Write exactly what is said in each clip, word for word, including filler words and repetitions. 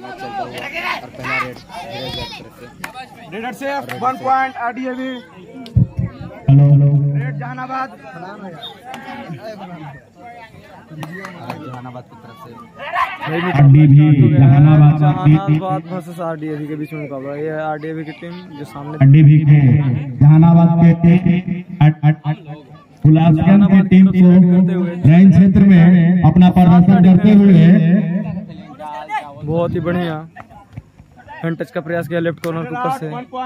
Match चलता हुआ और पहला रेड रेडर से one point RDAV raid Jehanabad Jehanabad की तरफ से जहानाबाद वर्सेस आरडीएवी के बीच में मुकाबला। ये आरडीएवी की टीम जो सामने आरडीएवी के जहानाबाद के गुलाबगंज की टीम को रैन क्षेत्र में अपना प्रदर्शन करते हुए बहुत ही बढ़िया हैंड टच का प्रयास किया लेफ्ट कॉर्नर के ऊपर से।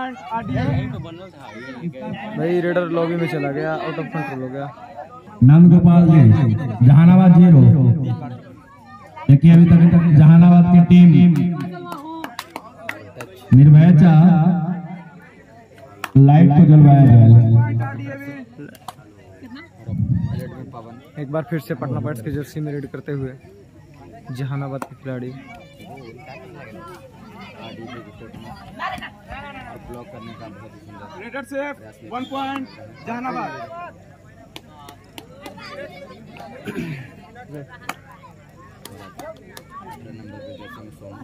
भाई रेडर लॉबी में चला गया, आउट ऑफ कंट्रोल हो गया। नंद गोपाल जी जहानाबाद जीरो। देखिए अभी तक तक जहानाबाद की टीम निर्भयता लाइट को जलवाया जाए। एक बार फिर से पटना पायरेट्स की जर्सी में रेड करते हुए जहानाबाद के खिलाड़ी ब्लॉक करने का बहुत ही सुंदर रेडर से वन पॉइंट जहानाबाद। नंबर पे जैसे में सोम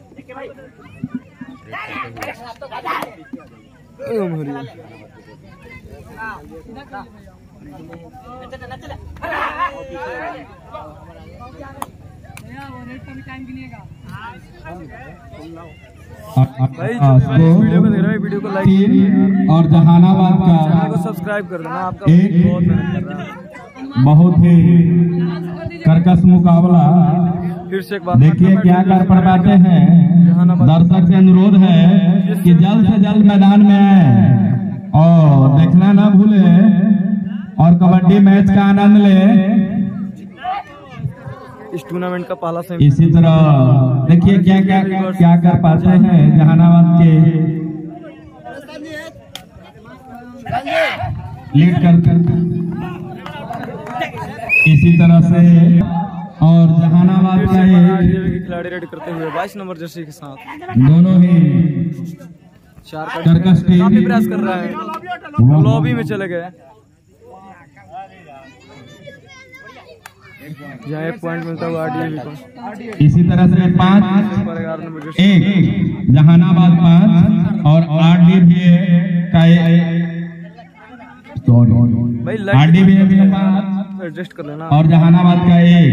भाई वीडियो को देख रहे हैं, वीडियो को लाइक और जहानाबाद का चैनल को सब्सक्राइब कर देना। आपका बहुत मेहनत कर रहा है। बहुत ही कर्कश मुकाबला। फिर से एक बार देखिए क्या कर पाते हैं। दर्शक से अनुरोध है कि जल्द से जल्द मैदान में आए और देखना ना भूले और कबड्डी मैच का आनंद ले। इस टूर्नामेंट का पहला सेमी। इसी तरह देखिए क्या क्या क्या कर पाते हैं जहानाबाद के लीड कर इसी तरह से और जहानाबाद का खिलाड़ी रेड करते हुए बाईस नंबर जर्सी के साथ दोनों ही चार कर्कश काफी प्रयास कर रहा है, लॉबी में चले गए। जहाँ एक पॉइंट मिलता हुआ आरडीएवी को। इसी तरह से पाँच एक जहानाबाद पाँच और आरडीएवी का भाई आरडीएवी पाँच एडजस्ट कर लेना और जहानाबाद का एक।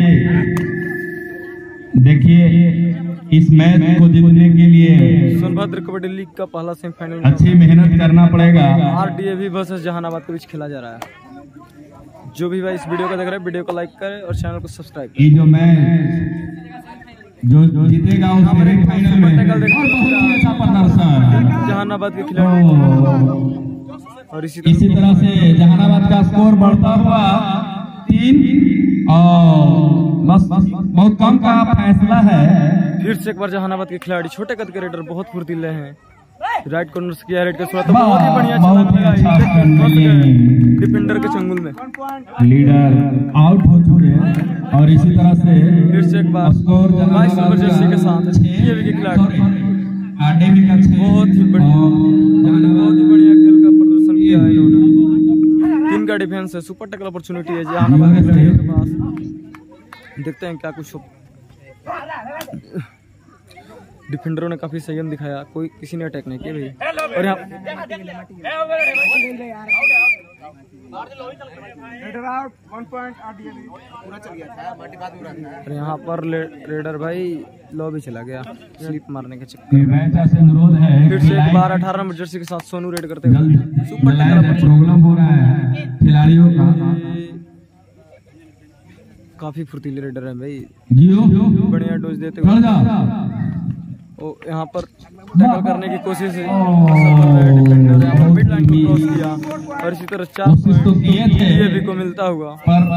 देखिए इस मैच को जीतने के लिए सोनभद्र कबड्डी लीग का पहला सेमीफाइनल अच्छी मेहनत करना पड़ेगा। आरडीएवी वर्सेस जहानाबाद के बीच खेला जा रहा है। जो भी भाई इस वीडियो को देख रहे हैं, वीडियो को लाइक करें और चैनल को सब्सक्राइब करें। ये जो मैच जो जीतेगा वो सेमीफाइनल में और बहुत ही अच्छा प्रदर्शन जहानाबाद के खिलाड़ी और इसी इसी तरह से जहानाबाद का स्कोर बढ़ता हुआ तीन और बस बहुत कम का फैसला है। फिर से एक बार जहानाबाद के खिलाड़ी छोटे कद के रेडर बहुत फुर्तीले हैं। राइट कॉर्नर से किया रेड का शुरुआत बहुत ही बढ़िया चला डिफेंडर के चंगुल में। लीडर आउट हो चुके हैं और इसी तरह से फिर से एक बार स्कोर बाईस नंबर जर्सी के साथ आरडीएवी के खिलाड़ी आरडीएवी का बहुत ही बढ़िया बहुत ही बढ़िया खेल का प्रदर्शन किया है इन्होंने। तीन का डिफेंस है, सुपर टैकल अपॉर्चुनिटी है जहानाबाद के पास। देखते हैं क्या कुछ। डिफेंडरों ने काफी संयम दिखाया, कोई किसी ने अटैक नहीं किया भाई। और यहाँ और यहाँ पर रेडर भाई लॉबी चला गया स्लिप मारने के चक्कर में। फिर से एक बार अठारह नंबर जर्सी के साथ सोनू रेड करते हुए सुपर प्रॉब्लम हो रहा है खिलाड़ियों का। काफी फुर्तीले रेडर है भाई, जियो बढ़िया डोज देते हुए यहाँ पर टैकल करने की कोशिश है। डिफेंडर यहाँ पर मिड लाइन को क्रॉस किया और इसी तरह चार आरडीएवी को मिलता हुआ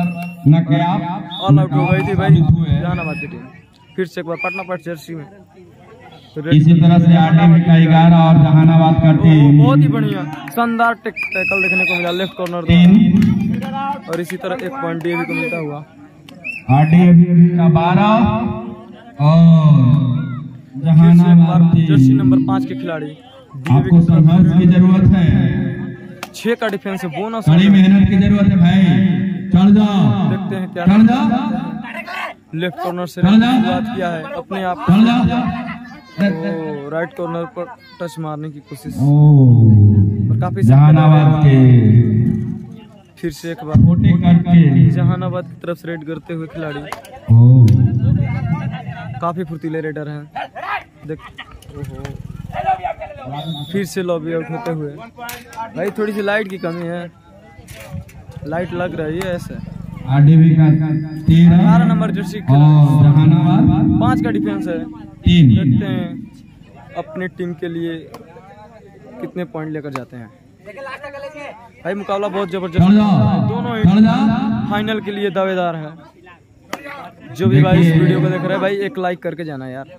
ऑल आउट हो गई थी भाई जहानाबाद की टीम। फिर से एक बार पटना पायरेट्स जर्सी में इसी तरह से आरडीएवी का ग्यारह और जहानाबाद का टीम बहुत ही बढ़िया शानदार टैकल देखने को मिला लेफ्ट कॉर्नर और इसी तरह एक पॉइंट डीएवी को मिलता हुआ। आरडीएवी का बारह और जहानाबाद जर्सी नंबर पाँच के खिलाड़ी आपको संघर्ष की जरूरत है, छह का डिफेंस है, बोनस बड़ी मेहनत की जरूरत है भाई। चढ़ जाओ, देखते हैं क्या चढ़ जाओ। लेफ्ट कॉर्नर से शुरुआत किया है अपने आप तो राइट कॉर्नर पर टच मारने की कोशिश ओ और काफी जहानाबाद के फिर से एक बार छोटे कट के जहानाबाद की तरफ से रेड करते हुए खिलाड़ी ओ काफी फुर्तीले रेडर हैं। देख ओहो फिर से लॉबी आउट होते हुए। भाई थोड़ी सी लाइट की कमी है, लाइट लग रही है ऐसे। आरडीबी का तेरह अठारह नंबर जर्सी और जहानाबाद पांच का डिफेंस है। तीन। देखते हैं अपने टीम के लिए कितने पॉइंट लेकर जाते हैं। भाई मुकाबला बहुत जबरदस्त चढ़ जा, है, दोनों ही चढ़ जा। फाइनल के लिए दावेदार है। जो भी भाई इस वीडियो को देख रहे हैं भाई एक लाइक करके जाना यार।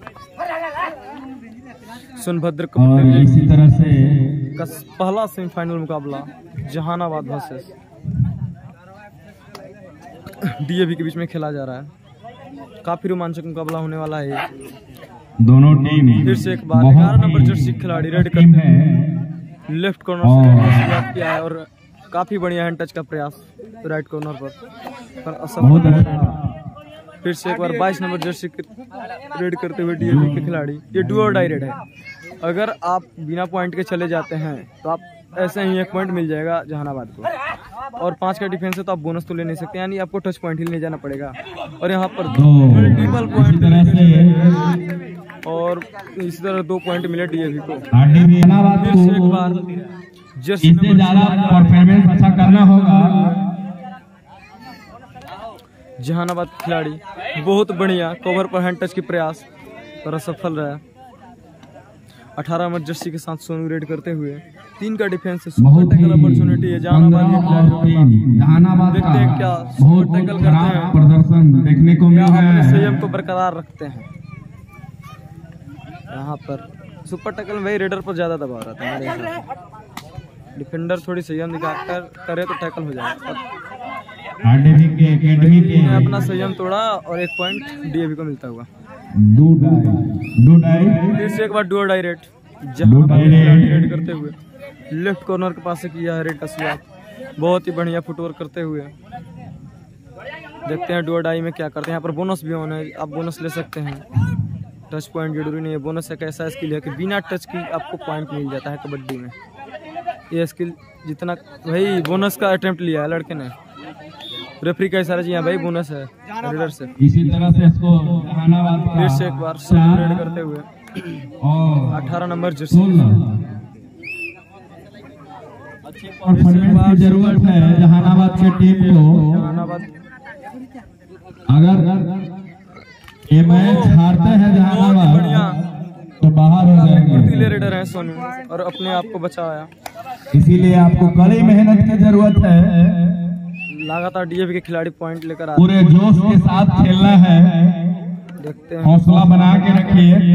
सोनभद्र और इसी तरह से का पहला सेमीफाइनल मुकाबला जहानाबाद वर्सेस डीएवी के बीच में खेला जा रहा है। काफी रोमांचक मुकाबला होने वाला है। दोनों टीम फिर से एक बार ग्यारह नंबर जर्सी खिलाड़ी रेड टीम करते है हैं लेफ्ट कॉर्नर से शुरुआत किया है और काफी बढ़िया हैंड टच का प्रयास राइट कॉर्नर पर, पर बहुत असफल। अच्छा। फिर से एक बार बाईस नंबर जर्सी रेड करते हुए डीएवी के खिलाड़ी। ये डू और डाई रेड है। अगर आप बिना पॉइंट के चले जाते हैं तो आप ऐसे ही एक पॉइंट मिल जाएगा जहानाबाद को, और पांच का डिफेंस है तो आप बोनस तो ले नहीं सकते, यानी आपको टच पॉइंट ही ले जाना पड़ेगा। और यहाँ पर मल्टीपल इसी तरह से पॉइंट और इसी तरह दो पॉइंट मिले डीएवी को। आरडीबी जहानाबाद फिर से एक को बार जर्सी इससे ज्यादा परफॉर्मेंस अच्छा करना होगा। जहानाबाद खिलाड़ी बहुत बढ़िया कवर पर हैंड टच की प्रयास पर असफल रहा। अठारह नंबर जर्सी के साथ सोनू रेड करते हुए तीन का डिफेंस है। बहुत सुपर ही टैकल अपॉर्चुनिटी है जहानाबाद के खिलाड़ियों का। जहानाबाद देखते हैं क्या का सुपर बहुत टैकल करते खराब हैं प्रदर्शन देखने को या मिला अपने है। संयम को बरकरार रखते हैं। यहाँ पर सुपर टैकल में भाई रेडर पर ज्यादा दबाव रहता है मेरे हिसाब से। डिफेंडर थोड़ी संयम दिखाकर करे तो टैकल हो जाएगा। आरडीबी के एकेडमी के ने अपना संयम तोड़ा और एक पॉइंट डीएवी को मिलता हुआ। दो डाई दो डाई फिर से एक बार डू और डाई रेड दो जहानाबाद डाई खिलाड़ी रेड रेड करते हुए लेफ्ट कॉर्नर के पास से किया है रेड का शुरुआत। बहुत ही बढ़िया फुटवर्क करते हुए। देखते हैं डू और डाई में क्या करते हैं। यहाँ पर बोनस भी ऑन है, आप बोनस ले सकते हैं। टच पॉइंट जरूरी नहीं है। बोनस एक ऐसा स्किल है कि बिना टच की आपको पॉइंट मिल जाता है कबड्डी में। ये स्किल जितना भाई बोनस का अटेम्प्ट लिया है लड़के ने। रेफरी का इशारा जी हाँ भाई बोनस है रेडर से। इसी तरह से इसको जहानाबाद फिर का से एक बार सब रेड करते हुए और अठारह नंबर जर्सी सोलह परफॉर्मेंस की जरूरत है जहानाबाद की टीम को। जहानाबाद अगर ये मैच हारते हैं बहुत बढ़िया जहानाबाद तो बाहर हो फुर्तीले जाएंगे। रेडर है सोनू और अपने आप को बचाया। इसीलिए आपको कड़ी मेहनत की जरूरत है। लगातार डीएवी के खिलाड़ी पॉइंट लेकर आ पूरे जोश के साथ खेलना है। देखते हैं हौसला बना के रखिए।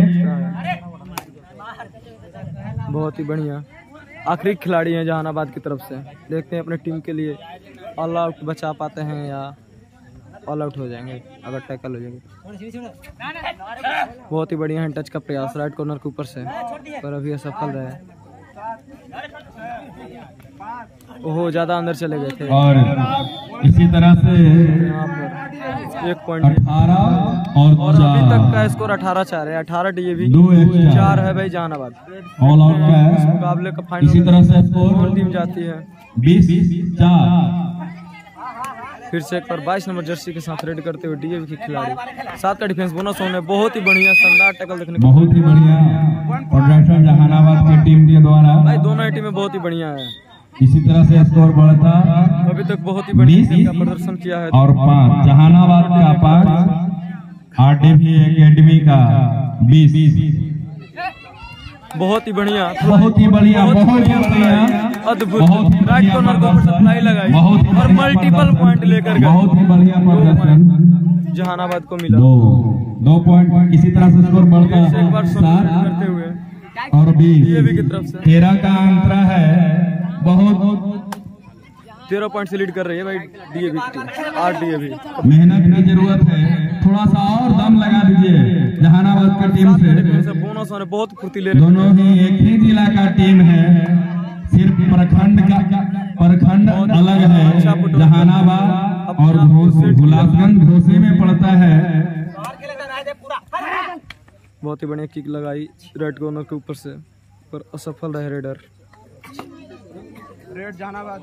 बहुत ही बढ़िया आखिरी खिलाड़ी हैं जहानाबाद की तरफ से। देखते हैं अपने टीम के लिए ऑल आउट बचा पाते हैं या ऑल आउट हो जाएंगे अगर टैकल हो जाएंगे। बहुत ही बढ़िया हैंड टच का प्रयास राइट कॉर्नर के ऊपर से, पर अभी असफल रहे। ओहो ज्यादा अंदर चले गए थे। और इसी तरह से यहाँ पर एक पॉइंट अठारह और और अभी तक का चार स्कोर अठारह चार है। अठारह डीएवी दो एक्स्ट्रा। चार है भाई जहानाबाद। ऑल आउट का इस है। मुकाबले का इसी फाइनल तरह से कौन स्कोर टीम जाती है। बीस चार। फिर से एक बार बाईस नंबर जर्सी के साथ रेड करते हुए डीएवी के खिलाड़ी। सात का डिफेंस बोनस होने बहुत ही बढ़िया शानदार टैकल देखने को। बहुत ही बढ़िया प्रोडक्शन जहानाबाद की टीम के द्वारा। भाई दोनों ही टीमें बहुत ही बढ़िया है। इसी तरह से स्कोर बढ़ता अभी तक बहुत ही बढ़िया बीस टीम का प्रदर्शन किया है। और पाँच जहानाबाद का पाँच आरडीवी एकेडमी का बीस। बहुत ही बढ़िया बहुत ही बढ़िया बहुत ही बढ़िया अद्भुत बहुत ही राइट बढ़िया कॉर्नर को प्रदर्शन। सप्लाई लगाई बहुत ही और बढ़िया मल्टीपल प्रदर्शन। पॉइंट लेकर गए। बहुत ही बढ़िया प्रदर्शन जहानाबाद को मिला। दो दो पॉइंट इसी तरह से स्कोर बढ़ता फिर से एक बार है सोनू रेड सात करते हुए और डीएवी की बीस। तरफ से तेरह का अंतर है। बहुत तेरह पॉइंट से लीड कर रही है भाई डीएवी की टीम। आठ डीएवी मेहनत की जरूरत है। थोड़ा सा और दम लगा दीजिए जहानाबाद की टीम से। बोनस होने बहुत फुर्तीले दोनों ही एक ही जिला का टीम है, सिर्फ प्रखंड का प्रखंड अलग है। जहानाबाद और घोसी गुलाबगंज घोसी में पड़ता है। बहुत ही बढ़िया किक लगाई रेड कॉर्नर के ऊपर से, पर असफल रहे raider. Raid Jehanabad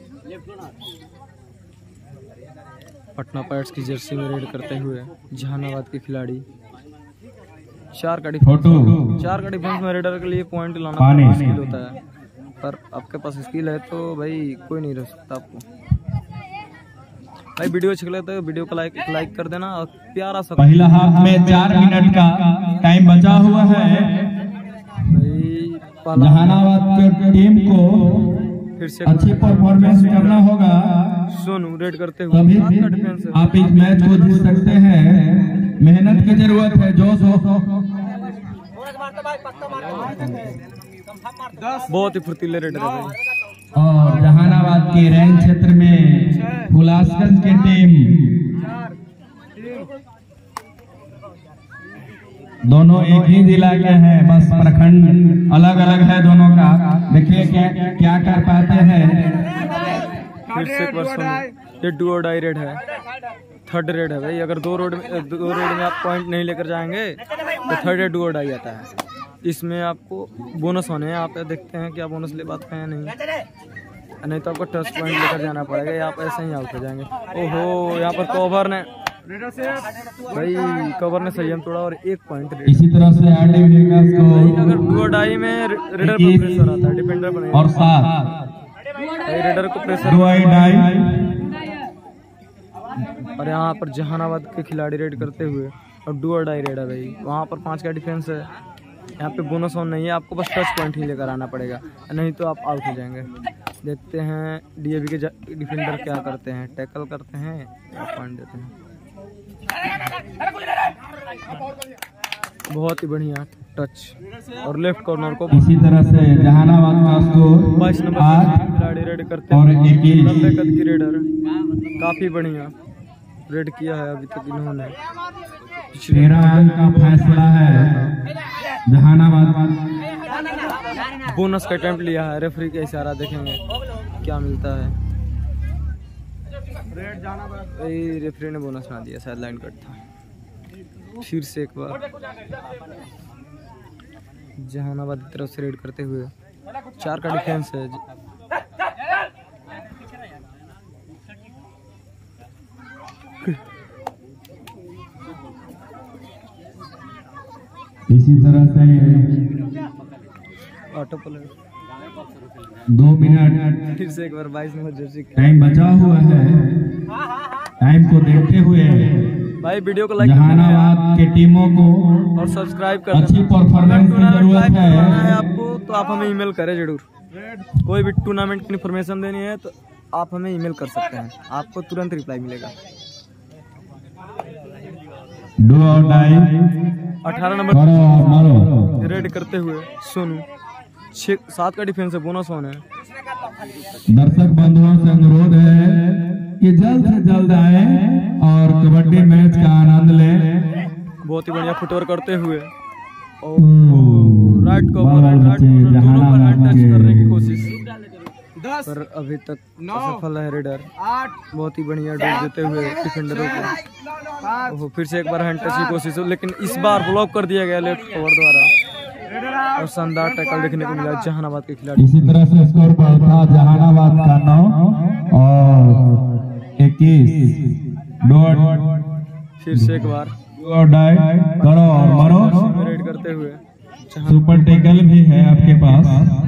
Patna pirates की जर्सी में रेड करते हुए जहानाबाद के खिलाड़ी। चार का डिफेंस चार का डिफेंस में रेडर के लिए पॉइंट लाना बहुत मुश्किल होता है, पर आपके पास स्किल है तो भाई कोई नहीं रह सकता आपको। भाई वीडियो अच्छी लगे तो वीडियो को लाइक लाइक कर देना और प्यारा सा। पहला हाफ में चार मिनट का टाइम बचा हुआ है। भाई जहानाबाद की टीम को फिर से अच्छी परफॉर्मेंस करना होगा, सोनू रेड करते हुए तभी सात का डिफेंस है। आप इस मैच को जीत सकते हैं। मेहनत की जरूरत है, जोश हो। बहुत ही फुर्तीले रेडर है भाई। और जहानाबाद की रैंक क्षेत्र में हुलासगंज की टीम, दोनों एक ही जिला के हैं, बस प्रखंड अलग अलग है दोनों का। देखिए क्या क्या कर पाते हैं। फिर से पर्सन ये डू और डाई रेड है, थर्ड रेड है भाई। अगर दो रोड में दो रोड में आप पॉइंट नहीं लेकर जाएंगे तो थर्ड रेड डू और डाई आता है। इसमें आपको बोनस होने हैं, आप देखते हैं क्या बोनस ले पाते हैं नहीं, नहीं तो आपको टच पॉइंट लेकर जाना पड़ेगा या आप ऐसे ही आउट हो जाएंगे। ओहो, यहाँ पर कवर ने भाई कवर ने संयम तोड़ा और एक पॉइंट। इसी तरह से आरडी विंगर्स को अगर डू और डाई में रेडर पर प्रेशर आता है, डिफेंडर पर नहीं, और सात भाई रेडर को प्रेशर। डू और डाई और यहाँ पर जहानाबाद के खिलाड़ी रेड करते हुए और डू और डाई रेड है भाई। वहाँ पर पाँच का डिफेंस है, यहाँ पे बोनस ऑन नहीं है, आपको बस टच पॉइंट ही लेकर आना पड़ेगा, नहीं तो आप आउट हो जाएंगे। देखते हैं डीएवी के डिफेंडर क्या करते हैं, टैकल करते हैं या पॉइंट देते हैं। बहुत ही बढ़िया टच और लेफ्ट कॉर्नर को। इसी तरह से जहानाबाद का स्कोर बाईस नंबर के खिलाड़ी रेड करते और हैं, इक्कीस। नब्बे कद की रेडर काफी बढ़िया रेड किया है अभी तक इन्होंने। तेरह अंक का फैसला है। जहानाबाद बोनस का अटेम्प्ट लिया है, रेफरी का इशारा देखेंगे क्या मिलता है। रेफरी ने बोनस ना दिया, शायद लाइन कट था। फिर से एक बार जहानाबाद की तरफ से रेड करते हुए चार का डिफेंस है। इसी तरह से ऑटो प्ले दो मिनट फिर से एक बार बाईस नंबर जर्सी टाइम बचा हुआ है। टाइम को देखते हुए भाई वीडियो को लाइक जहानाबाद के टीमों को और सब्सक्राइब कर अच्छी देना। परफॉर्मेंस की जरूरत है है। आपको तो आप हमें ईमेल करें जरूर। कोई भी टूर्नामेंट की इन्फॉर्मेशन देनी है तो आप हमें ईमेल कर सकते हैं, आपको तुरंत रिप्लाई मिलेगा। डू और डाई अठारह नंबर मारो मारो रेड करते हुए सोनू। छह सात का डिफेंस है, बोनस ऑन है। दर्शक बंधुओं से अनुरोध है कि जल्द से जल्द आए और कबड्डी मैच का आनंद लें। बहुत ही बढ़िया फुटवर्क करते हुए और राइट कवर राइट बच्चे दोनों पर हैंड टच के- करने की कोशिश, दस पर अभी तक नौ, असफल है रेडर। आठ बहुत ही बढ़िया डोज देते हुए डिफेंडरों को। पाँच ओहो, फिर से एक बार हैंड टच की कोशिश हो, लेकिन इस बार ब्लॉक कर दिया गया लेफ्ट कवर द्वारा और शानदार टैकल देखने को मिला जहानाबाद के खिलाड़ी। इसी तरह से स्कोर पर था जहानाबाद का नौ और इक्कीस। डॉट फिर से एक बार और डाई करो और मारो। रेड करते हुए जहां सुपर टैकल भी है आपके पास।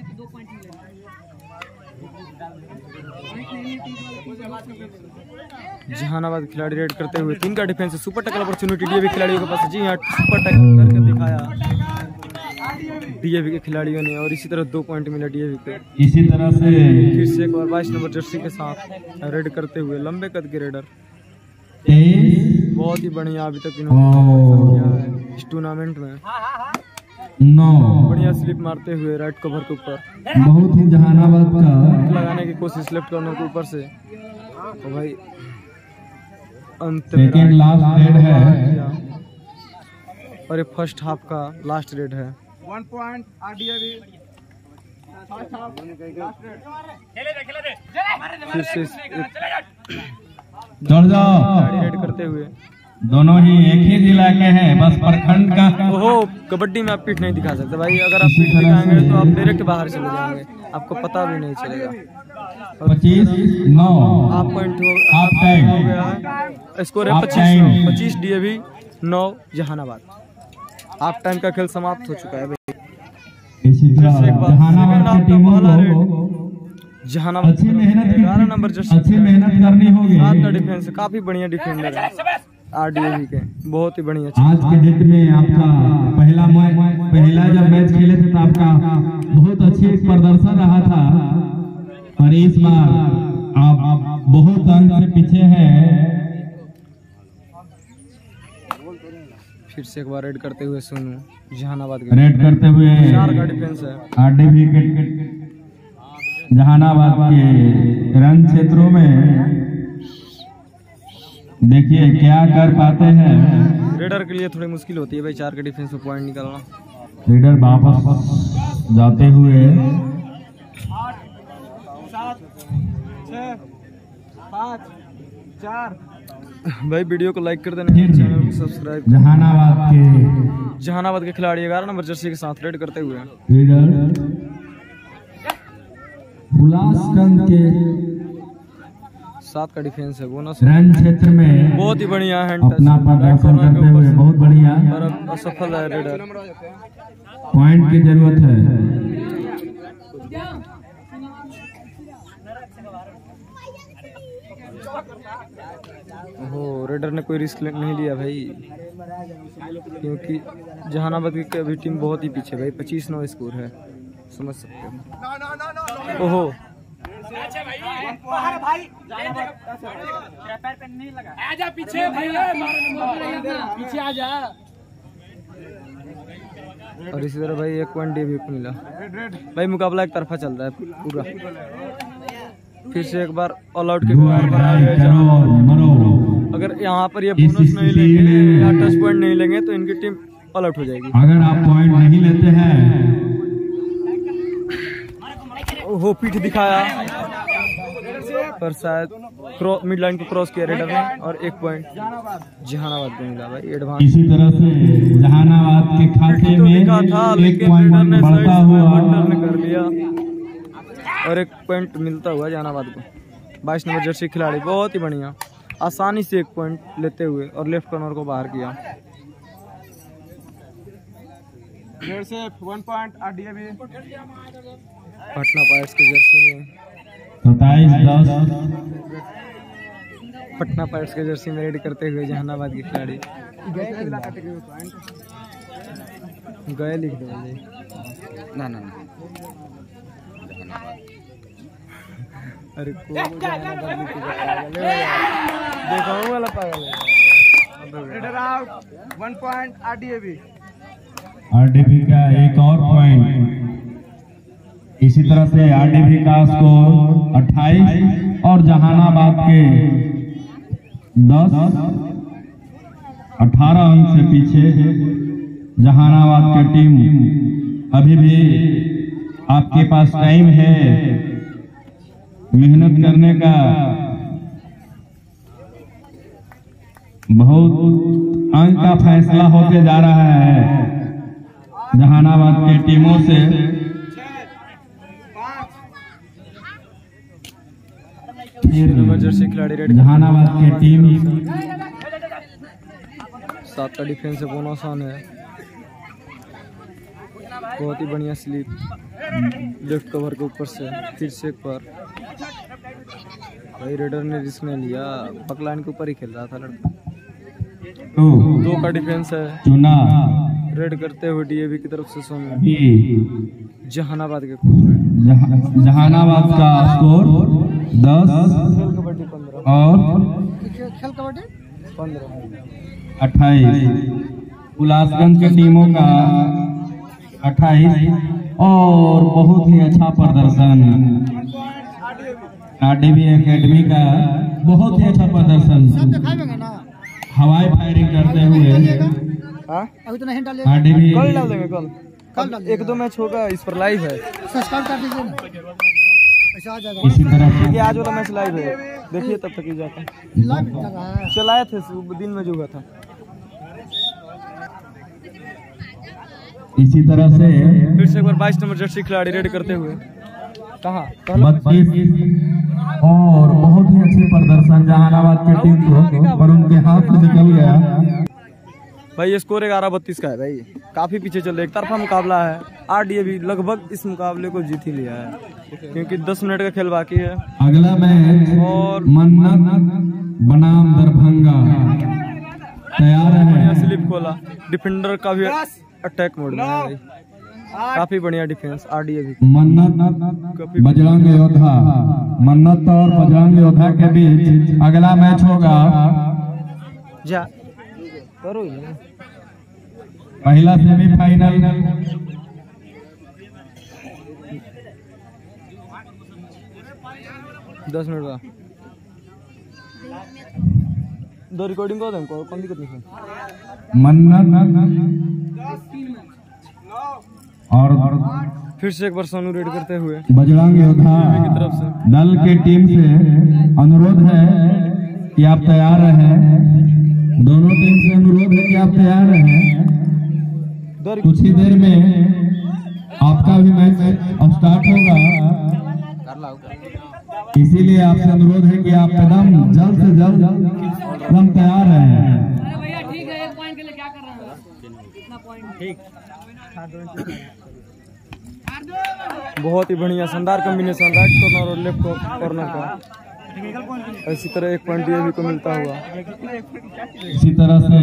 जहानाबाद खिलाड़ी रेड करते हुए तीन का डिफेंस है। सुपर टैकल अपॉर्चुनिटी डीएवी खिलाड़ियों के पास। जी हाँ, सुपर टैकल करके दिखाया डीएवी के खिलाड़ियों ने और इसी तरह दो पॉइंट मिला डीएवी को। इसी तरह से फिर से एक बार बाईस नंबर जर्सी के साथ रेड करते हुए लंबे कद के रेडर। तेईस बहुत ही बढ़िया अभी तक इन्होंने किया है इस टूर्नामेंट में। नौ बढ़िया स्लिप मारते हुए राइट कवर के ऊपर बहुत ही जहानाबाद का लगाने की कोशिश लेफ्ट कॉर्नर के ऊपर से। तो भाई अंत में सेकेंड लास्ट रेड है। और ये फर्स्ट हाफ का लास्ट रेड है। वन पॉइंट आरडीएवी फिर से चढ़ जाओ। रेड करते हुए दोनों ही एक ही जिला के हैं, बस प्रखंड का। ओहो, कबड्डी में आप पीठ नहीं दिखा सकते भाई। अगर आप पीठ दिखाएंगे तो आप डायरेक्ट बाहर चले जाएंगे, आपको पता भी नहीं चलेगा। पच्चीस नौ आप पॉइंट हो, हाफ टाइम हो गया है। स्कोर है हाफ पच्चीस टाइम। नौ, पच्चीस डीएवी नौ जहानाबाद। हाफ टाइम का खेल समाप्त हो चुका है भाई। इसी तरह जहानाबाद की टीमों को जहानाबाद अच्छी मेहनत ग्यारह नंबर जर्सी, अच्छी मेहनत करनी होगी। सात का डिफेंस, काफी बढ़िया डिफेंडर है आरडीएवी के, बहुत ही बढ़िया। आज के डेट में आपका पहला मैच पहला जब मैच खेले थे तो आपका बहुत अच्छी प्रदर्शन रहा था, और इस बार आप बहुत अंक से पीछे हैं। फिर से एक बार रेड करते हुए सोनू जहानाबाद के, रेड करते हुए चार का डिफेंस है। आरडीवी के जहानाबाद के रन क्षेत्रों में देखिए क्या कर पाते हैं। रेडर के लिए थोड़ी मुश्किल होती है भाई, चार के डिफेंस में पॉइंट निकालना। रीडर वापस जाते हुए सात छः पाँच चार। भाई वीडियो को लाइक कर देना, फिर चैनल को सब्सक्राइब। जहानाबाद के जहानाबाद के खिलाड़ी ग्यारह नंबर जर्सी के साथ रेड करते हुए रीडर उल्लासगंज के सात का डिफेंस है। बोनस रन क्षेत्र में बहुत ही बढ़िया हैंड टच, अपना प्रदर्शन करते हुए बहुत बढ़िया पर अब असफल है रेडर। पॉइंट की जरूरत है। ओहो, रेडर ने कोई रिस्क नहीं लिया भाई, क्योंकि जहानाबाद की अभी टीम बहुत ही पीछे भाई। पच्चीस नौ स्कोर है, समझ सकते हो। ओहो, आजा पीछे भाई, पीछे आजा। और इसी तरह भाई एक पॉइंट डी भी मिला भाई। मुकाबला एक तरफा चल रहा है पूरा। फिर से एक बार ऑल आउट के बाद अगर यहाँ पर ये बोनस नहीं लेंगे या टच पॉइंट नहीं लेंगे तो इनकी टीम ऑल आउट हो जाएगी। अगर आप पॉइंट नहीं लेते हैं, ओहो, पीठ दिखाया पर शायद मिड लाइन को क्रॉस किया रेडर ने, और एक पॉइंट जहानाबाद को मिला भाई एडवांस। इसी तरह से जहानाबाद के खाते में दिखा था एक लेकिन पॉइंट रेडर ने बढ़ता साइड से हुआ बंटर ने कर लिया, और एक पॉइंट मिलता हुआ जहानाबाद को। बाईस नंबर जर्सी खिलाड़ी बहुत ही बढ़िया, आसानी से एक पॉइंट लेते हुए और लेफ्ट कॉर्नर को बाहर किया। डेढ़ से one point RDAV. Patna pirates की जर्सी में सताईस दस पटना पायरेट्स के जर्सी में रेड करते हुए जहानाबाद के खिलाड़ी गए लिख दो भाई। ना ना ना अरे को जहानाबाद लिख के पागल है यार। देखो वो वाला पागल है। Raider out, one point RDAV. RDV का एक और पॉइंट। इसी तरह से आरडीवी का स्कोर अट्ठाईस और जहानाबाद के दस अठारह अंक से पीछे। जहानाबाद की टीम अभी भी आपके पास टाइम है मेहनत करने का। बहुत अंक का फैसला होते जा रहा है जहानाबाद की टीमों से। नंबर जर्सी खिलाड़ी रेड जहानाबाद की टीम सात का डिफेंस है, बोनस ऑन है। बहुत ही बढ़िया स्लिप लेफ्ट कवर के ऊपर से फिर से एक पर भाई रेडर ने रिस्क नहीं लिया, पकलाइन के ऊपर ही खेल रहा था लड़का। दो का डिफेंस है, चुना रेड करते हुए डीएवी की तरफ से सोनू भी जहानाबाद के कोर्ट में। जहा, जहानाबाद का स्कोर दस खेल कबड्डी पंद्रह और खेल कबड्डी पंद्रह अट्ठाईस। उल्लासगंज की टीमों का अट्ठाईस और बहुत ही अच्छा प्रदर्शन। आरडीवी एकेडमी का बहुत ही अच्छा प्रदर्शन, हवाई फायरिंग करते हुए अभी तो नहीं डालिए, आरडीवी कल डाल देंगे। कल कल डाल एक दो मैच होगा, इस पर लाइव है। सब्सक्राइब कर दीजिए ना, पैसा आ जाएगा। इसी तरह से ये आज वाला मैच लाइव है, देखिए तब तक ही जाता लाइव चल रहा है। चलाए थे सुबह दिन में जो हुआ था। इसी तरह से फिर से एक बार बाईस नंबर जर्सी खिलाड़ी रेड करते हुए कहाँ बत्तीस और बहुत ही अच्छे प्रदर्शन जहानाबाद की टीम को, पर उनके हाथ से निकल गया। भाई ये स्कोर ग्यारह बत्तीस का है भाई, काफी पीछे चल रहे, एक तरफा मुकाबला है। आरडीए भी लगभग इस मुकाबले को जीत ही लिया है क्योंकि दस मिनट का खेल बाकी है। अगला मैच और मन्नत बनाम दरभंगा तैयार है। स्लिप खोला, डिफेंडर का भी अटैक मोड में है भाई, काफी बढ़िया डिफेंस आरडीए भी। मन्नत बजरंग योद्धा, मन्नत और बजरंग योद्धा के बीच अगला मैच होगा। जा करो ही ना। पहला सेमीफाइनल दस मिनट का दो रिकॉर्डिंग को दें कौन दिक्कत नहीं है। मन्नत और फिर से एक बार सोनू रेड करते हुए बजरंग योद्धा की तरफ से दल के टीम से अनुरोध है कि आप तैयार रहें। दोनों टीम से अनुरोध है कि आप तैयार रहें। कुछ ही देर में आपका भी मैच स्टार्ट होगा, इसीलिए आपसे अनुरोध है कि आप एकदम जल्द से जल्द एकदम तैयार रहें। भैया ठीक है, एक पॉइंट के लिए क्या कर रहे हैं? इतना पॉइंट ठीक। बहुत ही बढ़िया शानदार कॉम्बिनेशन, राइट कॉर्नर और लेफ्ट कॉर्नर का। इसी तरह एक पॉइंट डीएवी को मिलता हुआ। इसी तरह से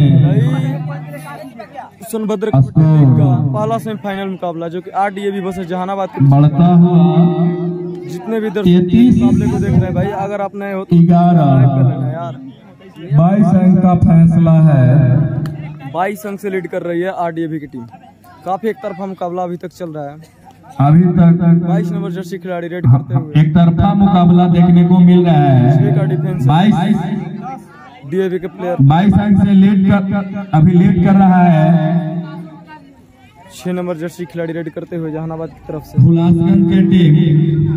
सोनभद्र का पहला सेमीफाइनल मुकाबला जो कि आरडीएवी वर्सेस जहानाबाद के बढ़ता हुआ जितने भी दर्शक मुकाबले को देख रहे हैं भाई, अगर आप नए हो तो ग्यारह कर लेना यार। बाईस अंक का फैसला है। बाईस अंक से लीड कर रही है आरडीएवी की टीम। काफी एक तरफा मुकाबला अभी तक चल रहा है। अभी तक बाईस नंबर जर्सी खिलाड़ी रेड करते हुए एक तरफा मुकाबला देखने को मिल रहा है। का डिफेंस बाईस डीएवी के प्लेयर बाईस अंक से लीड कर अभी लीड कर रहा है। छह नंबर जर्सी खिलाड़ी रेड करते हुए जहानाबाद की तरफ से हुलासगंज की टीम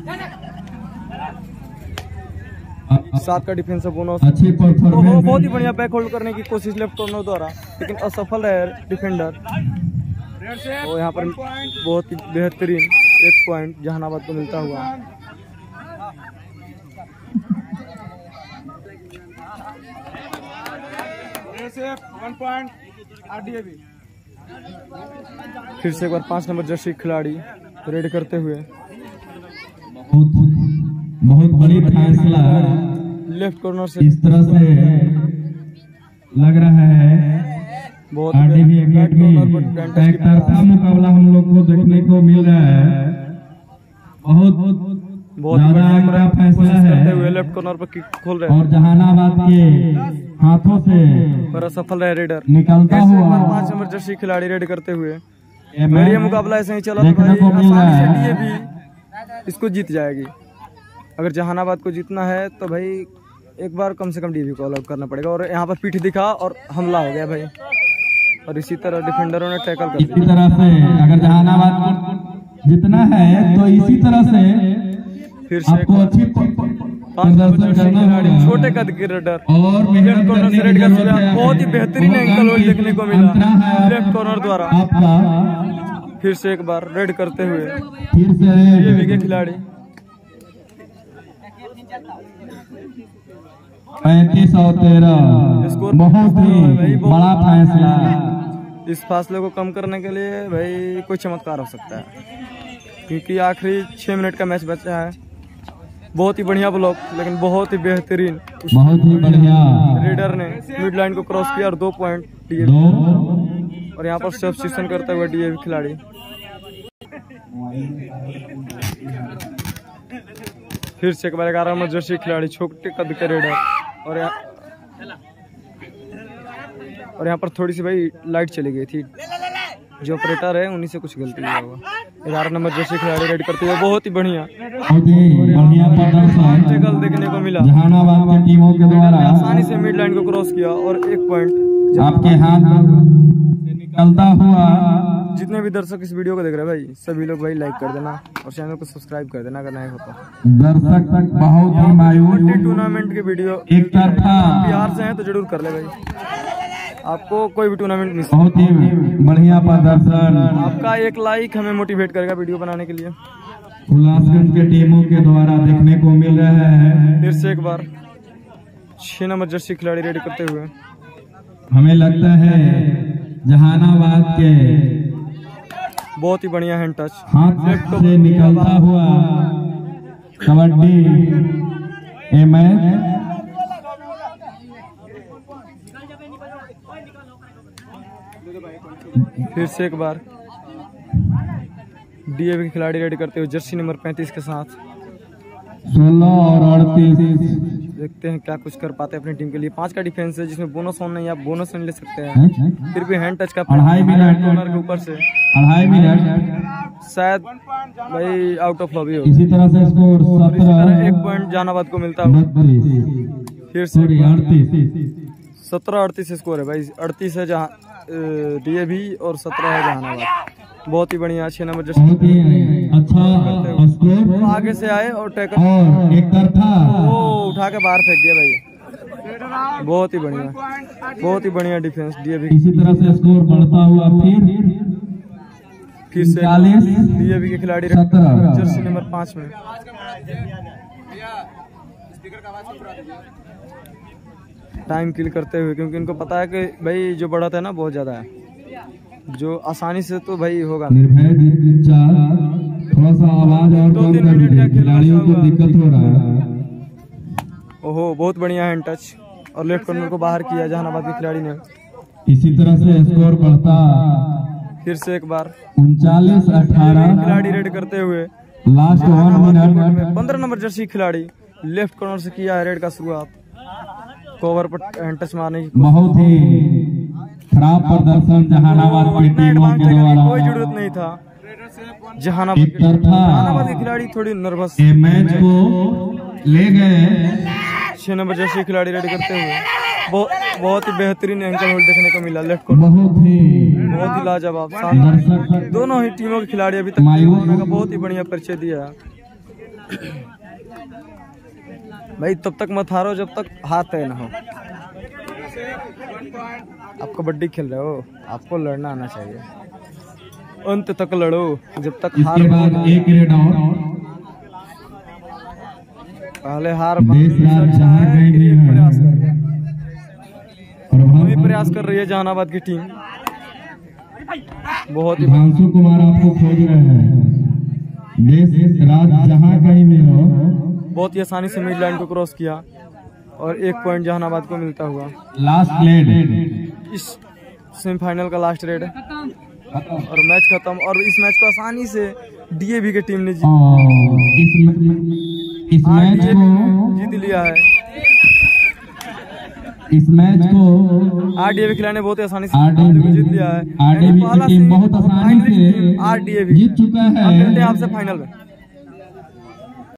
सात का डिफेंस बोनस। अच्छी परफॉर्मेंस, बहुत ही बढ़िया बैक होल्ड करने की कोशिश लेफ्ट कॉर्नर द्वारा, लेकिन असफल है डिफेंडर। और यहाँ पर बहुत ही बेहतरीन एक पॉइंट जहानाबाद को मिलता हुआ। One point RDAV. फिर से एक बार पांच नंबर जर्सी खिलाड़ी रेड करते हुए बहुत बहुत बड़ी फैसला लेफ्ट कॉर्नर से इस तरह से लग रहा है। बहुत आरडीवी एकेडमी एक तरफा मुकाबला हम लोग को देखने को मिल रहा है। बहुत बहुत ज्यादा अंक का फैसला करते हुए है लेफ्ट कॉर्नर पर किक खोल रहे और जहानाबाद के हाथों से हैं पर असफल है रेडर। निकलता ऐसे एक बार हुआ पांच नंबर जर्सी खिलाड़ी रेड करते हुए ये मेरी मैच मुकाबला ऐसे ही चला तो देखने भाई को मिल रहा आसानी से है। डीएवी इसको जीत जाएगी। अगर जहानाबाद को जीतना है तो भाई एक बार कम से कम डीएवी को अलग करना पड़ेगा। और यहाँ पर पीठ दिखा और हमला हो गया भाई, और इसी तरह डिफेंडरों ने टैकल कर इसी दिया। तरह से अगर जहानाबाद को जितना है तो इसी तरह से फिर से एक आपको बार अच्छी पांच नंबर प्रदर्शन जर्सी करना खिलाड़ी होगा छोटे कद के रेडर और लेफ्ट मेहनत कॉर्नर करने से रेड की कर जरूरत दिया। है। बहुत ही बेहतरीन वो एंकल होल्ड काफी देखने को अंतरा मिला है लेफ्ट कॉर्नर द्वारा। आपका फिर से एक बार रेड करते हुए फिर से डीएवी के खिलाड़ी पैंतीस और तेरह स्कोर बहुत ही बड़ा फैसला। इस फासले को कम करने के लिए भाई कोई चमत्कार हो सकता है, क्योंकि आखिरी छह मिनट का मैच बचा है। बहुत ही बढ़िया ब्लॉक, लेकिन बहुत ही बेहतरीन बहुत ही बढ़िया रेडर ने मिड लाइन को क्रॉस किया और दो पॉइंट डीएवी। दो और यहाँ पर सब्स्टिट्यूशन करते हुए डीएवी खिलाड़ी फिर से एक बार ग्यारह नंबर जर्सी खिलाड़ी छोटे कद के रेडर। और यहाँ और यहाँ पर थोड़ी सी भाई लाइट चली गई थी, जो ऑपरेटर है उन्हीं से कुछ गलती हुआ होगा। ग्यारह नंबर जर्सी खिलाड़ी रेड करते हुए बहुत ही बढ़िया बहुत ही बढ़िया प्रदर्शन टैकल देखने को मिला। जहानाबाद की टीमों के रेडर ने द्वारा आसानी से मिड लाइन को क्रॉस किया और एक पॉइंट आपके हाथ से निकलता हुआ जितने भी दर्शक इस वीडियो को देख रहे हैं भाई, सभी लोग भाई लाइक कर देना और चैनल को सब्सक्राइब कर देना अगर नए हो तो। दर्शक तक बहुत ही मायूस टूर्नामेंट की वीडियो एक तरफा बिहार से है तो जरूर कर ले भाई, आपको कोई भी टूर्नामेंट मिस बहुत ही बढ़िया प्रदर्शन आपका एक लाइक हमें मोटिवेट करेगा वीडियो बनाने के लिए। उल्लासगंज के टीमों के द्वारा देखने को मिल रहा है। फिर से एक बार छह नंबर जर्सी खिलाड़ी रेडी करते हुए, हमें लगता है जहानाबाद के बहुत ही बढ़िया हैंड टच, हाथ से निकलता हुआ कबड्डी ए मैच। फिर से एक बार डीएवी के खिलाड़ी रेडी करते हुए जर्सी नंबर पैंतीस के साथ सोलह और अड़तीस। देखते हैं क्या कुछ कर पाते हैं अपनी टीम के लिए। पांच का डिफेंस है जिसमें बोनस ऑन नहीं, आप बोनस नहीं ले सकते हैं, फिर भी हैंड टच का अढ़ाई मिनट कॉर्नर के ऊपर से अढ़ाई मिनट शायद भाई आउट ऑफ लॉबी हो। इसी तरह से स्कोर सत्रह एक पॉइंट जहानाबाद को मिलता है। फिर से अड़तीस सत्रह अड़तीस स्कोर है भाई, अड़तीस है जहाँ डीएवी और सत्रह है जहानाबाद। बहुत ही बढ़िया छह नंबर जस्ट अच्छा स्कोर आगे से आए और टैकल और एक तरफा वो उठा के बाहर फेंक दिया भाई। बहुत ही बढ़िया बहुत ही बढ़िया डिफेंस डीएवी। इसी तरह से स्कोर बढ़ता हुआ फिर फिर से चालीस डीएवी के खिलाड़ी सत्रह जर्सी नंबर पाँच में टाइम किल करते हुए, क्योंकि इनको पता है कि भाई जो बढ़त है ना बहुत ज्यादा है, जो आसानी से तो भाई होगा। निर्भय चाल थोड़ा सा आवाज और कम कर दीजिए, खिलाड़ियों को दिक्कत हो रहा है। ओहो बहुत बढ़िया हैंड टच और लेफ्ट कॉर्नर को बाहर किया जहानाबाद के खिलाड़ी ने। इसी तरह से स्कोर बढ़ता फिर से एक बार उनचालीस अठारह खिलाड़ी रेड करते हुए लास्ट वन मिनट। पंद्रह नंबर जर्सी खिलाड़ी लेफ्ट कॉर्नर से किया है रेड का शुरुआत, कवर पर हैंड टच मारने की। बहुत ही खराब प्रदर्शन जहानाबाद की टीमों के द्वारा, कोई जरूरत नहीं था। जहानाबाद एक तरफा जहानाबाद के खिलाड़ी थोड़ी नर्वस ये मैच को ले गए। छह नंबर जर्सी खिलाड़ी रेडी करते हुए बहुत बहुत ही बेहतरीन एंकल होल्ड देखने को मिला लेफ्ट कॉर्नर, बहुत ही बहुत ही लाजवाब। शानदार दोनों ही टीमों के खिलाड़ी अभी तक का बहुत ही बढ़िया परिचय दिया भाई। तब तक मत हारो जब तक हाथ तय ना हो। आप कबड्डी खेल रहे हो, आपको लड़ना आना चाहिए, अंत तक लड़ो जब तक हार। इसके बाद एक रेड और पहले हार देश राज जहाँ गई भी है प्रयास कर रहे हैं। और वही प्रयास कर रही है जहानाबाद की टीम। बहुत ही भांसु कुमार आपको खोज रहे हैं। देश राज जहाँ कहीं भी हो, बहुत ही आसानी से मिड लाइन को क्रॉस किया और एक पॉइंट जहानाबाद को मिलता हुआ। लास्ट लेड इस सेमीफाइनल का लास्ट रेड और मैच खत्म। और इस मैच को आसानी से डीएवी की टीम ने जीत और इस इस मैच को जीत लिया है। इस मैच को आरडीएवी खिलाड़ी ने बहुत ही आसानी से आरडीएवी जीत लिया है। आरडीएवी की टीम बहुत आसानी से आरडीएवी जीत चुका है। अब मिलते हैं आपसे फाइनल में।